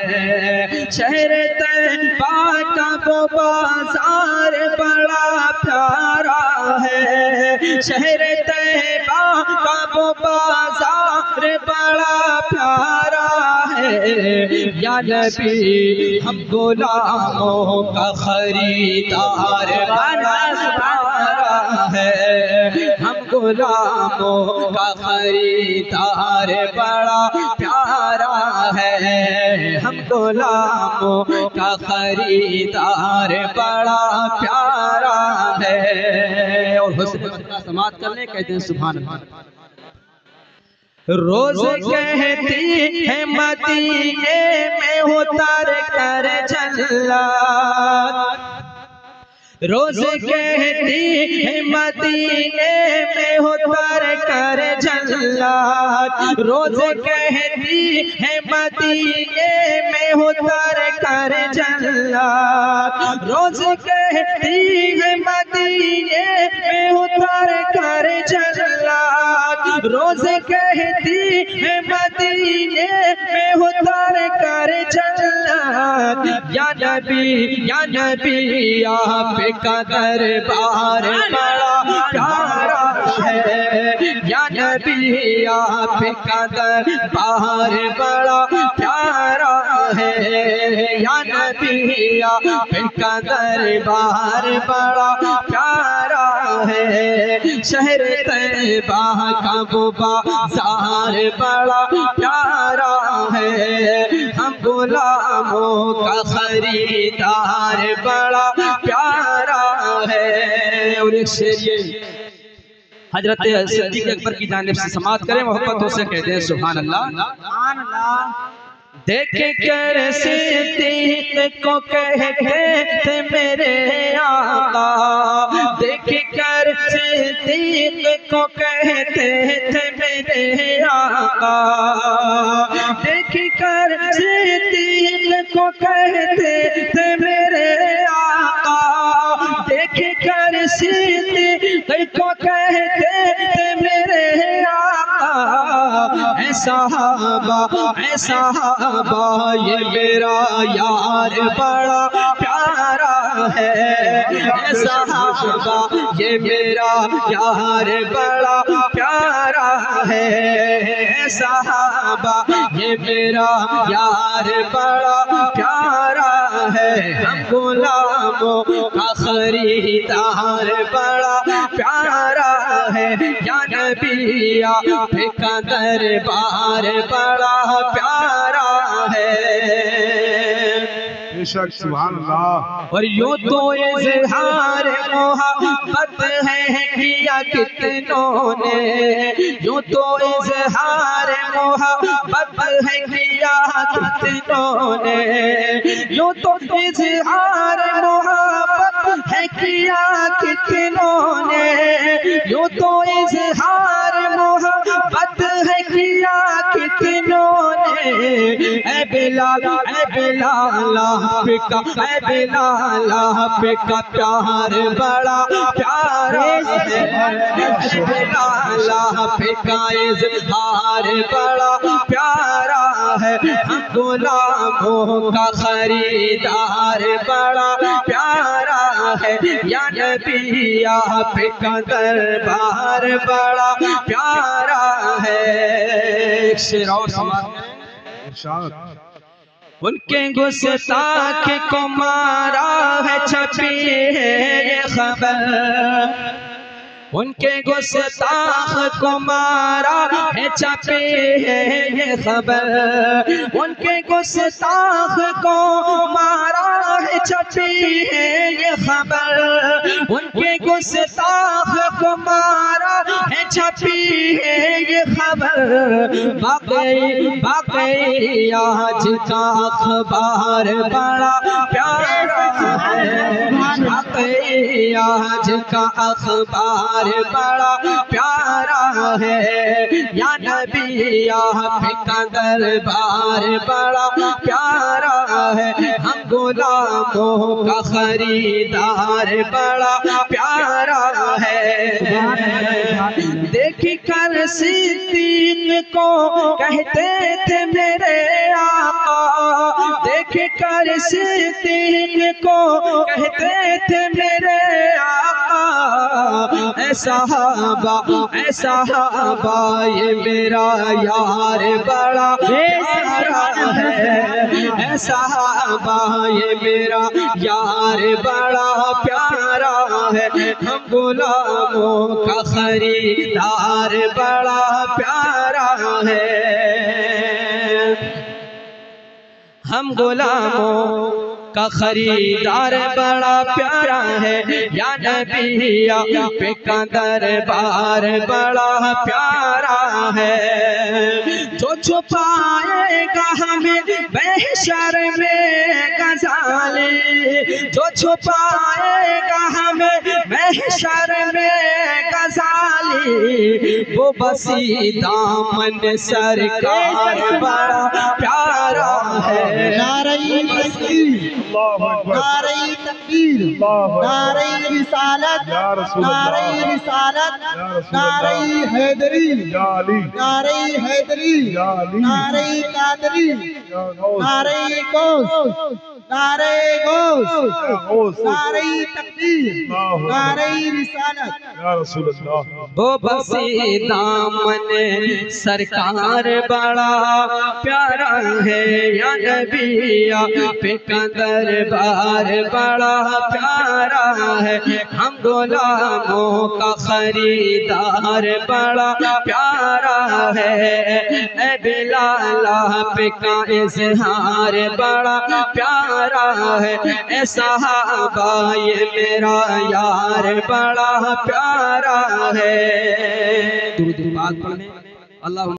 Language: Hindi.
शहर तैबा का वो बाजार बड़ा प्यारा है। शहर तैबा का वो बाजार बड़ा प्यारा है। या नबी हम गुलामों का खरीदार बना है। हम गुलामों का खरीदार बड़ा प्यारा है। हम गुलामों का खरीदार बड़ा प्यारा है। और हुस्न समात करने कहते हैं सुभान अल्लाह। रोज कहती है मदीने में उतर कर चला। रोज कहती है मदीने में उतर कर चला। रोज कहती है मदीने में उतर कर चला। रोज कहती है मदीने में उतर कर चला। रोज कहती है मदीने में उतर कर चला। या नबी आपका दरबार बड़ा प्यारा है। या नबी आपका दरबार बड़ा प्यारा है। या नबी आपका दरबार बड़ा प्यारा है। शहर तैबा का वो बाजार बड़ा प्यारा है। हम गुलामों का खरीदार बड़ा प्यारा है। और एक शेर हजरत सिद्दीक़ अकबर की जानिब से समात करें, मोहब्बतों से कहते हैं सुभान अल्लाह। देख कर सिद्दीक़ को कहते थे मेरे आका। देख कर सिद्दीक़ को कहते थे मेरे आका। देख कर सिद्दीक़ को कहते थे मेरे आका। देख कर सिद्दीक़ को कहते थे मेरे आका। ऐसा ये मेरा यार बड़ा प्यारा है। ऐसा ये मेरा यार बड़ा प्यारा है। ऐसा ये मेरा यार बड़ा प्यारा है। हम गुलामों का खरीदार बड़ा प्यारा है। या नबी आपका दरबार बड़ा प्यारा है। सुभान अल्लाह। और यूं तो इज़हार मोहब्बत है किया कितनों ने। यूं तो इज़हार मोहब्बत है किया कितनों ने। यूं तो इज़हार मोहब्बत है किया कितनों ने। यूं तो इज़हार मोहब्बत है किया कितनों ने। ऐ बिलाल आपका प्यार बड़ा प्यारा है। आपका इज़हार बड़ा प्यारा है। हम गुलामों का खरीदार बड़ा प्यारा है। या नबी आपका दरबार बड़ा प्यारा है। शेर और समाज उनके गुस्ताख को मारा है छपी है ये खबर। उनके गुस्ताख को मारा है छपी है ये खबर। उनके गुस्ताख को मारा है छपी है ये खबर। उनके गुस्ताख को मारा है छपी है ये खबर। बाकी आज का अखबार बड़ा प्यारा है। बाकी आज का अखबार बड़ा प्यारा है। या नबी आपका दरबार बड़ा प्यारा है। हम गुलामों का खरीदार बड़ा प्यारा है। देख कर सिद्दीक़ को कहते थे मेरे आका। देख कर सिद्दीक को कहते थे मेरे आका, ऐ सहाबा ये मेरा यार बड़ा प्यारा है, ऐ सहाबा ये मेरा यार बड़ा प्यारा है। हम गुलामों का खरीदार बड़ा प्यारा है, हम गुलामों का खरीदार बड़ा प्यारा है। या नबी आपका दरबार बड़ा प्यारा है। जो छुपाएगा हमें महशर में गजाली, जो छुपाएगा हमें महशर में गजाली, वो बसी दामन सरकार बड़ा प्यारा है। नारे तकबीर, नारे तकबीर, नारे रिसालत, नारे रिसालत, नारे हैदरी, नारे हैदरी, नारे कादरी, नारे गौस, नारे गौस, नारे तकबीर, नारे रिसालत। वो बसी दामन सरकार बड़ा प्यारा है। या नबी आपका दरबार बड़ा प्यारा है। हम गुलामों का खरीदार बड़ा प्यारा है। ऐ बिलाल आपका इज़हार बड़ा प्यारा है। ऐ सहाबा ये मेरा यार बड़ा प्यारा है। दुरूद पाक पढ़ें। अल्लाह